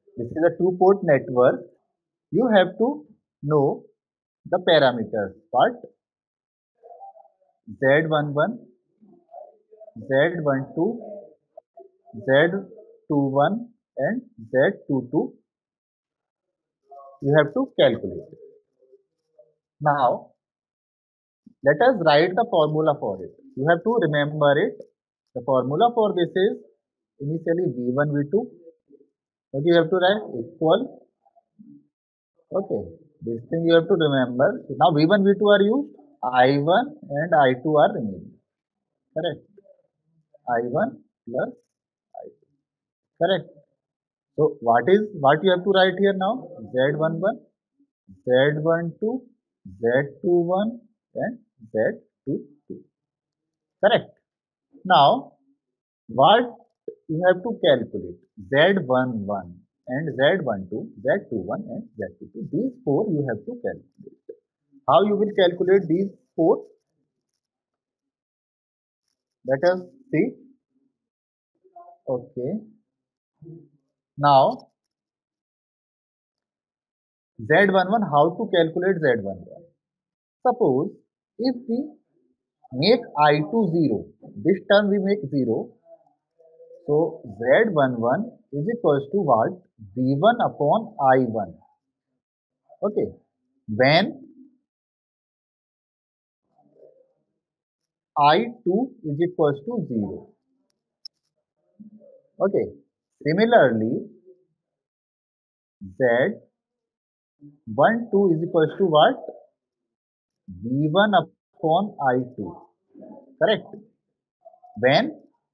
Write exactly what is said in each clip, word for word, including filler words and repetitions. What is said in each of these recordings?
this is a two port network. You have to know the parameters. What? Z eleven, Z twelve, Z twenty-one and Z twenty-two. You have to calculate it. Now, let us write the formula for it. You have to remember it. The formula for this is initially V one, V two. Okay, you have to write equal. Okay, this thing you have to remember. So now V one, V two are used. I one and I two are remaining. Correct. I one plus I two. Correct. So what is what you have to write here now? Z eleven, Z twelve, Z twenty-one and Z twenty-two. Correct. Now what you have to calculate? Z eleven and Z twelve, Z twenty-one and Z twenty-two. These four you have to calculate. How you will calculate these four? Let us see. Okay. Now Z eleven, how to calculate Z eleven? Suppose if we make I two zero, this term we make zero. So Z eleven is equals to what? V one upon I one. Okay. When I two is equals to zero. Okay. Similarly, Z twelve is equals to what? V one upon I two. Correct. When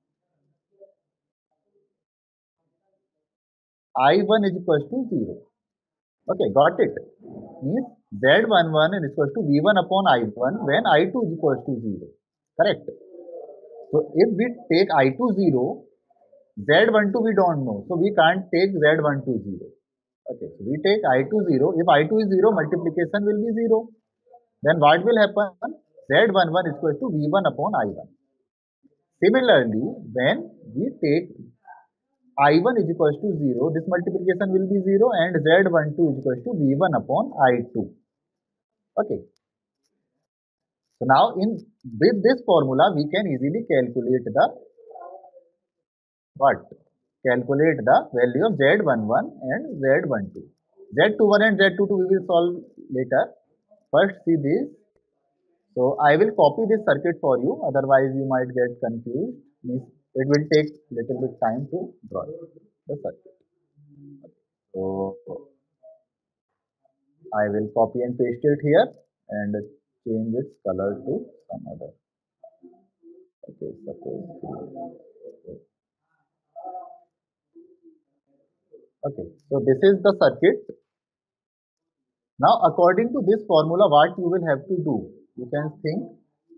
I one is equals to zero. Okay, got it. Means Z eleven is equals to V one upon I one when I two is equals to zero. Correct. So if we take I two zero, Z twelve we don't know. So we can't take Z twelve zero. Okay, so we take I two zero. If I two is zero, multiplication will be zero. Then what will happen? Z eleven is equal to V one upon I one. Similarly, when we take I one is equals to zero, this multiplication will be zero and Z twelve is equals to V one upon I two. Okay. So now in with this formula, we can easily calculate the what? Calculate the value of Z eleven and Z twelve. Z twenty-one and Z twenty-two we will solve later. First see this. So I will copy this circuit for you, otherwise you might get confused. It will take little bit time to draw the circuit. So I will copy and paste it here and change its color to some other. Okay, suppose. Okay, so this is the circuit. Now, according to this formula, what you will have to do? You can think.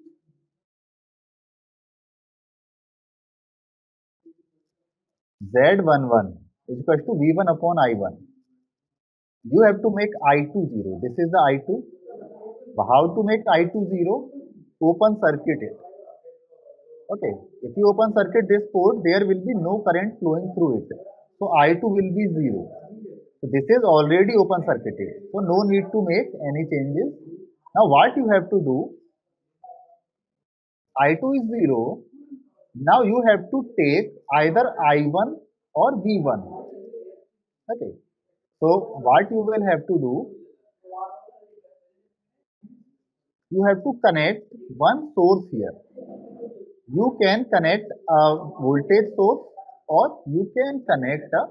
Z eleven is equal to V one upon I one. You have to make I two zero. This is the I two. How to make I two zero? Open circuit it. Okay. If you open circuit this port, there will be no current flowing through it. So I two will be zero. So this is already open circuited. So no need to make any changes. Now what you have to do? I two is zero. Now you have to take either I one or V one. Okay. So what you will have to do? You have to connect one source here. You can connect a voltage source or you can connect a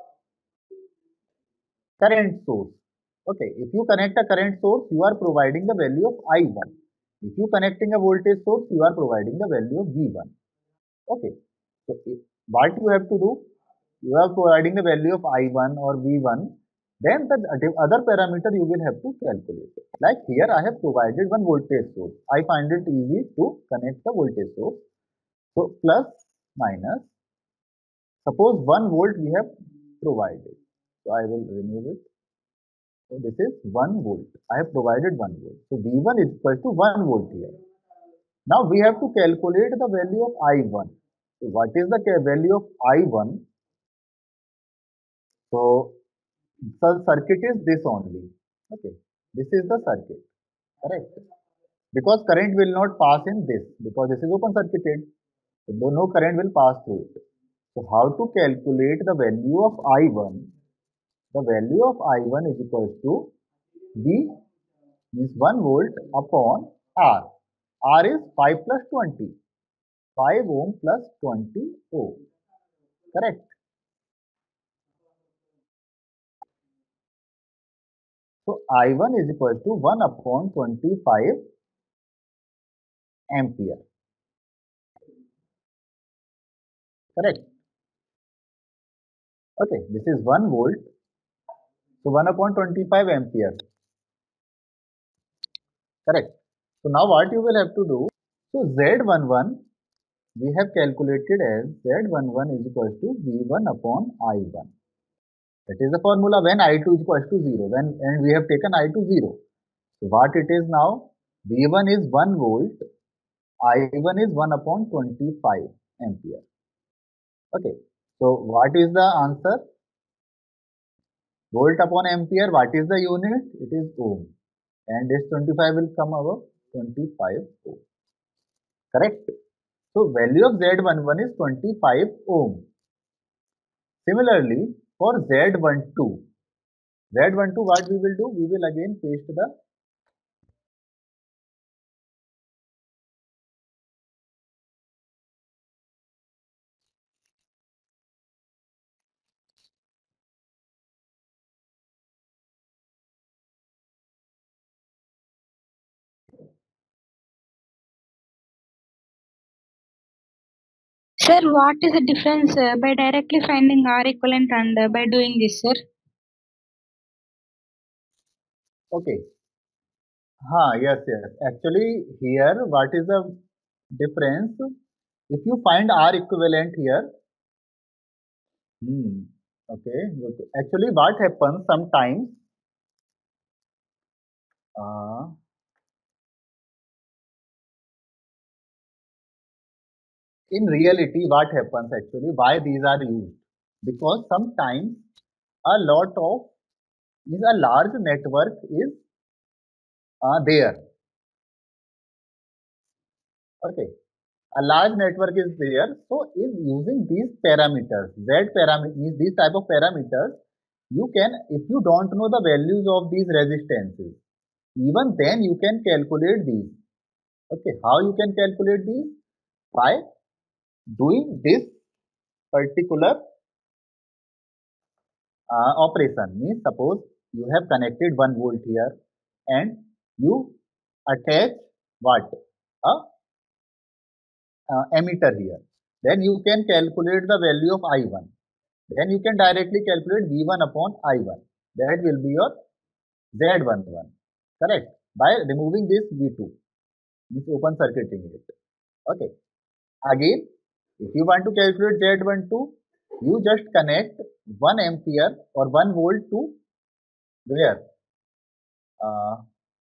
current source. Okay, if you connect a current source, you are providing the value of I one. If you connecting a voltage source, you are providing the value of V one. Okay, so what you have to do? You are providing the value of I one or V one. Then the other parameter you will have to calculate. Like here I have provided one voltage source. I find it easy to connect the voltage source. So plus minus. Suppose one volt we have provided. So I will remove it. So this is one volt. I have provided one volt. So V one is equal to one volt here. Now we have to calculate the value of I one. So what is the value of I one? So the circuit is this only. Okay, this is the circuit, correct? Because current will not pass in this because this is open circuited. So no current will pass through it. So how to calculate the value of I one? The value of I one is equal to V means one volt upon R. R is five plus twenty. five ohm plus twenty ohm. Correct. So I one is equal to one upon twenty-five ampere. Correct. Okay, this is one volt. So one upon twenty-five ampere. Correct. So now what you will have to do? So Z eleven we have calculated as Z eleven is equal to V one upon I one. That is the formula when I two is equal to zero. When and we have taken I two zero. So what it is now? V one is one volt. I one is one upon twenty-five ampere. Okay. So what is the answer? Volt upon ampere, what is the unit? It is ohm. And this twenty-five will come above twenty-five ohm. Correct? So value of Z eleven is twenty-five ohm. Similarly, for Z twelve, Z twelve what we will do? We will again paste the Sir, what is the difference uh, by directly finding R equivalent and uh, by doing this, sir? okay. Ha, yes, yes. Actually, here what is the difference? If you find R equivalent here, hmm, okay. Good. Actually, what happens sometimes? Uh, in reality, what happens actually? Why these are used? Because sometimes a lot of is a large network is uh, there. Okay, a large network is there. So, in using these parameters, Z parameter means these type of parameters, you can, if you don't know the values of these resistances, even then you can calculate these. Okay, how you can calculate these? By doing this particular uh, operation. Means suppose you have connected one volt here and you attach what? A uh, emitter here. Then you can calculate the value of I one. Then you can directly calculate V one upon I one. That will be your Z eleven. Correct? By removing this V two, this open circuiting it. Okay. Again, if you want to calculate Z twelve, you just connect one ampere or one volt to where? Uh,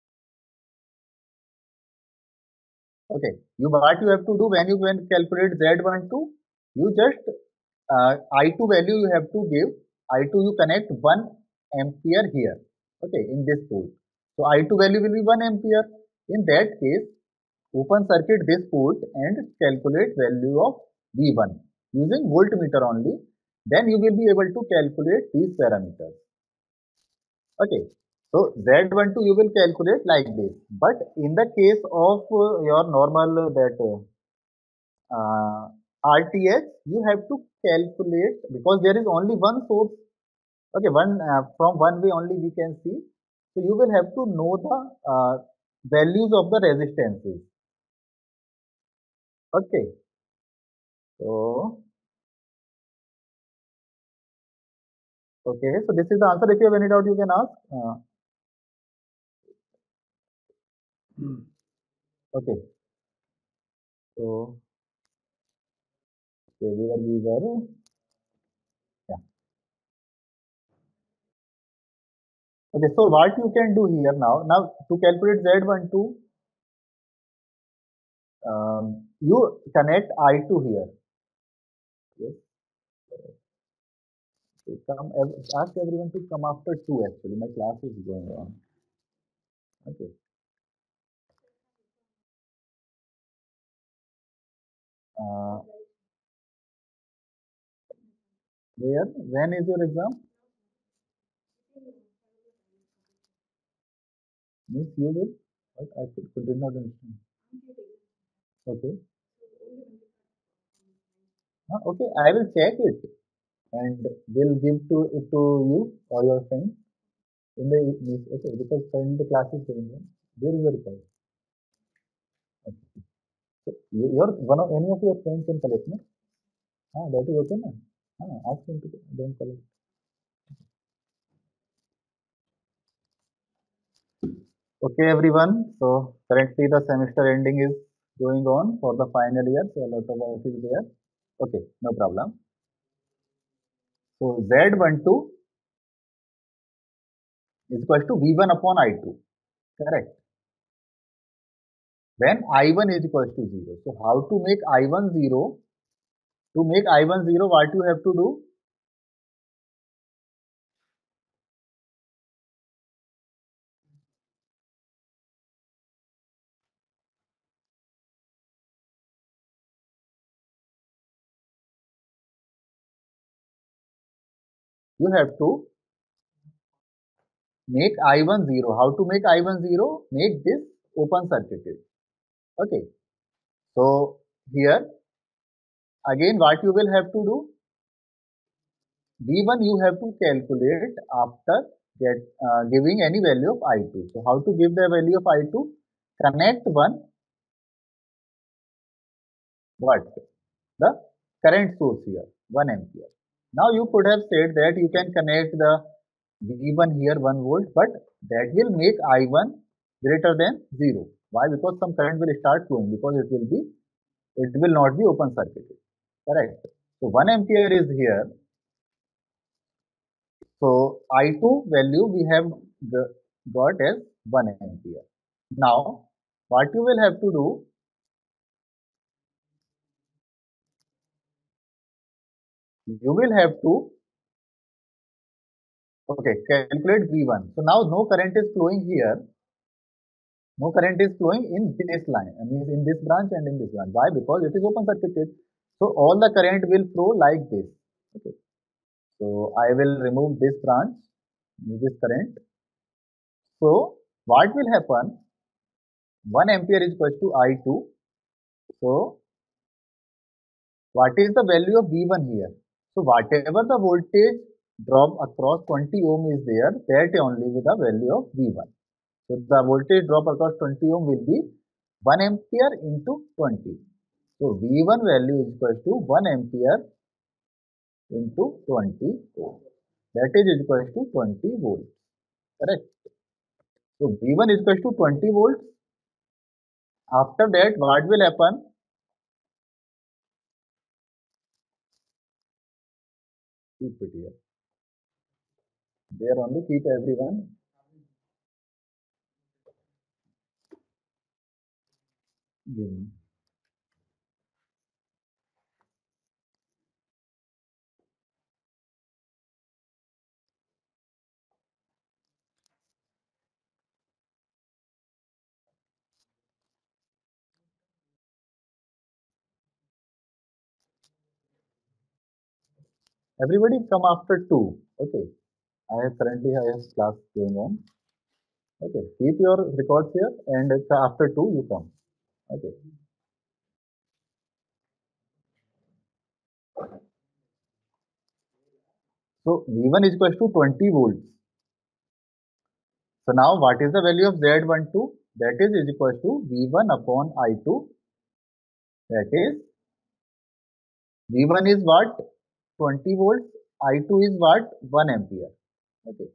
okay. You what you have to do when you when calculate Z twelve, you just uh, I two value you have to give. I two you connect one ampere here. Okay, in this port. So I two value will be one ampere. In that case, open circuit this port and calculate value of V one using voltmeter only. Then you will be able to calculate these parameters. Okay. So Z twelve you will calculate like this. But in the case of uh, your normal uh, that uh, R T H, you have to calculate because there is only one source. Okay, one uh, from one way only we can see. So you will have to know the uh, values of the resistances. Okay. So okay. So this is the answer. If you have any doubt, you can ask. Uh, okay. So okay, where we were. Yeah. Okay, so what you can do here now, now to calculate Z twelve, um, you connect I two here. Yes. Come, ev- ask everyone to come after two. Actually, my class is going on. Okay. Uh, where? When is your exam? Miss, you will? What? I could, could did not understand. Okay. Uh, okay, I will check it and will give to it to you or your friend in the Miss. Okay, because when the class is going on, where is the record? Okay. So you, your one of any of your friends can collect, no? Ah, that is okay, na? Ah, ask them to them collect. Okay, everyone. So currently the semester ending is going on for the final year, so a lot of work is there. Okay, no problem. So Z twelve is equal to V one upon I two. Correct. When I one is equal to zero. So how to make I one zero? To make I one zero, what you have to do? You have to make I one zero. How to make I one zero? Make this open circuited. Okay. So here again what you will have to do? V one you have to calculate after get uh, giving any value of I two. So how to give the value of I two? Connect one what? The current source here, one ampere. Now you could have said that you can connect the V one here one volt, but that will make I one greater than zero. Why? Because some current will start flowing because it will be it will not be open circuited. Correct. So one ampere is here. So I two value we have got as one ampere. Now what you will have to do, you will have to okay calculate V one. So now no current is flowing here. No current is flowing in this line, I mean in this branch and in this branch. Why? Because it is open circuited. So all the current will flow like this. Okay. So I will remove this branch, this current. So what will happen? one ampere is equal to I two. So what is the value of V one here? So whatever the voltage drop across twenty ohm is there, that only with the value of V one. So the voltage drop across twenty ohm will be one ampere into twenty. So V one value is equal to one ampere into twenty ohm. That is equal to twenty volts. Correct. So V one is equal to twenty volts. After that, what will happen? Keep it here. There only keep everyone. Give me. Everybody come after two. Okay. I have currently I have class going on. Okay. Keep your records here and after two you come. Okay. So V one is equal to twenty volts. So now what is the value of Z twelve? That is, is equal to V one upon I two. That is V one is what? twenty volts. I two is what? one ampere. Okay.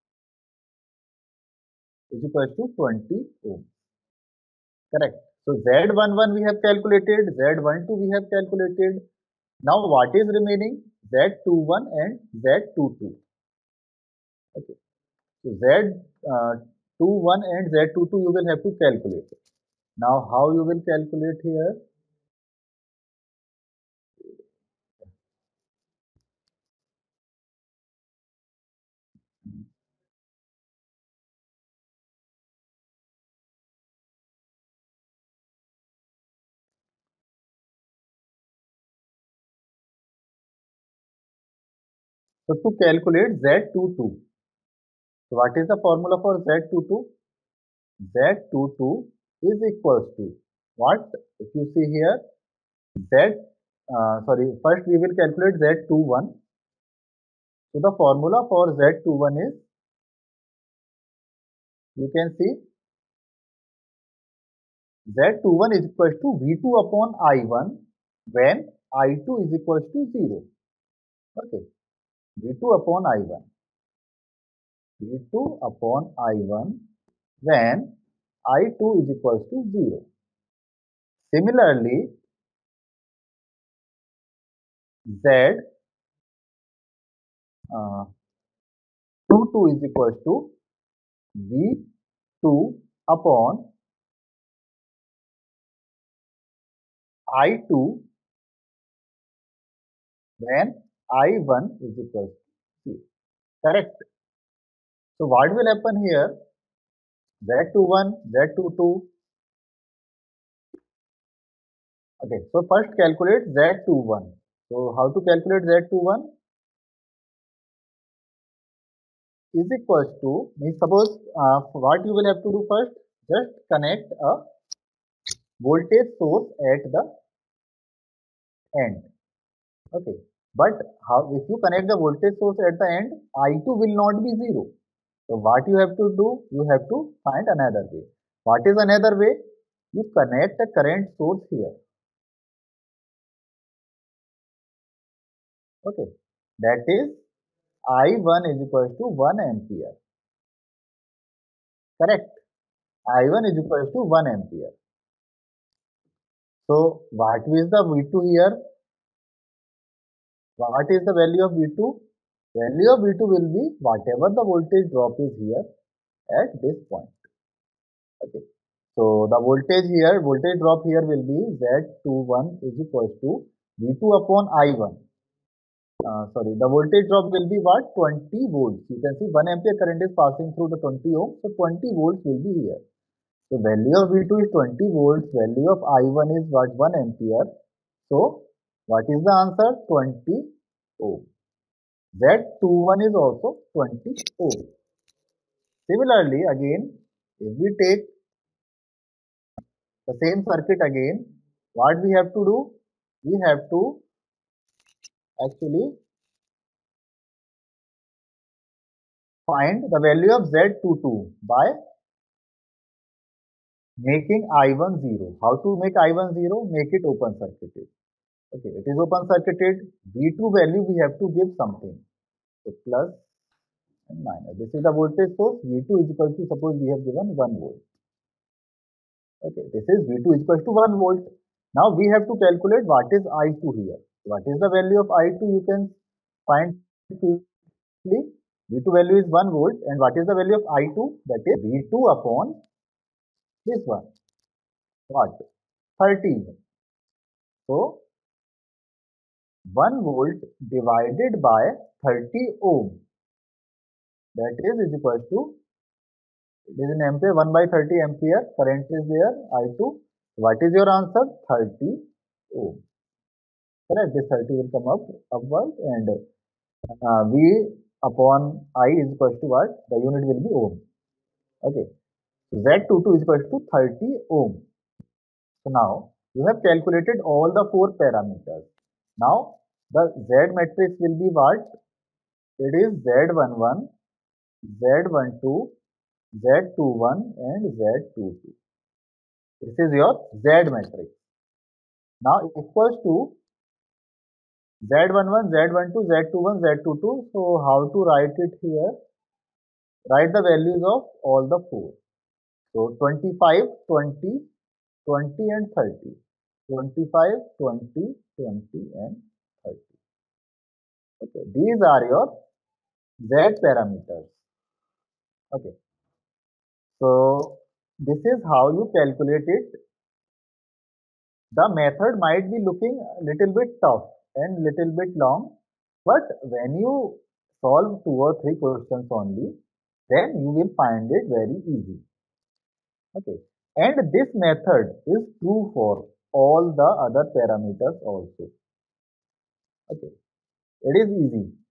Is equal to twenty ohm. Correct. So Z eleven we have calculated, Z twelve we have calculated. Now what is remaining? Z twenty-one and Z twenty-two. Okay. So Z uh, twenty-one and Z twenty-two you will have to calculate. Now how you will calculate here? So to calculate Z twenty-two, so what is the formula for Z twenty-two? Z twenty-two is equals to what? If you see here, Z, uh, sorry, first we will calculate Z twenty-one. So the formula for Z twenty-one is, you can see, Z twenty-one is equals to V two upon I one when I two is equals to zero. Okay, V two upon I one. V two upon I one when I two is equals to zero. Similarly, Z uh, twenty-two is equals to V two upon I two when I one is equals to zero. Correct. So what will happen here? Z twenty-one, Z twenty-two. Okay, so first calculate Z twenty-one. So how to calculate Z twenty-one? Is equals to, means suppose uh, what you will have to do first, just connect a voltage source at the end. Okay, but how, if you connect the voltage source at the end, I two will not be zero. So what you have to do, you have to find another way. What is another way? You connect a current source here. Okay, that is I one is equals to one ampere. Correct. I one is equals to one ampere. So what is the V two here? What is the value of V two? Value of V two will be whatever the voltage drop is here at this point. Okay. So the voltage here, voltage drop here will be Z twenty-one is equals to V two upon I one. Uh, sorry, the voltage drop will be what? twenty volts. You can see one ampere current is passing through the twenty ohm. So twenty volts will be here. So value of V two is twenty volts. Value of I one is what? one ampere. So what is the answer? twenty ohm. Z twenty-one is also twenty ohm. Similarly, again, if we take the same circuit again, what we have to do? We have to actually find the value of Z twenty-two by making I one zero. How to make I one zero? Make it open circuited. Okay, it is open circuited. V two value we have to give something. So plus and minus. This is the voltage source. V two is equal to, suppose we have given one volt. Okay, this is V two is equal to one volt. Now we have to calculate what is I two here. What is the value of I two? You can find quickly. V two value is one volt, and what is the value of I two? That is V two upon this one. What? thirty. So one volt divided by thirty ohm, that is is equal to, it is in ampere, one by thirty ampere current is there, I two. What is your answer? thirty ohm. Correct. This thirty will come up upward, and uh, V upon I is equal to what? The unit will be ohm. Okay. So Z twenty-two is equal to thirty ohm. So now you have calculated all the four parameters. Now the Z matrix will be what? It is Z eleven, Z twelve, Z twenty-one and Z twenty-two. This is your Z matrix. Now equals to Z eleven, Z twelve, Z twenty-one, Z twenty-two. So how to write it here? Write the values of all the four. So twenty-five, twenty, twenty and thirty. twenty-five, twenty, twenty and thirty. Okay, these are your Z parameters. Okay, so this is how you calculate it. The method might be looking a little bit tough and little bit long, but when you solve two or three questions only, then you will find it very easy. Okay, and this method is true for all the other parameters also. Okay, it is easy.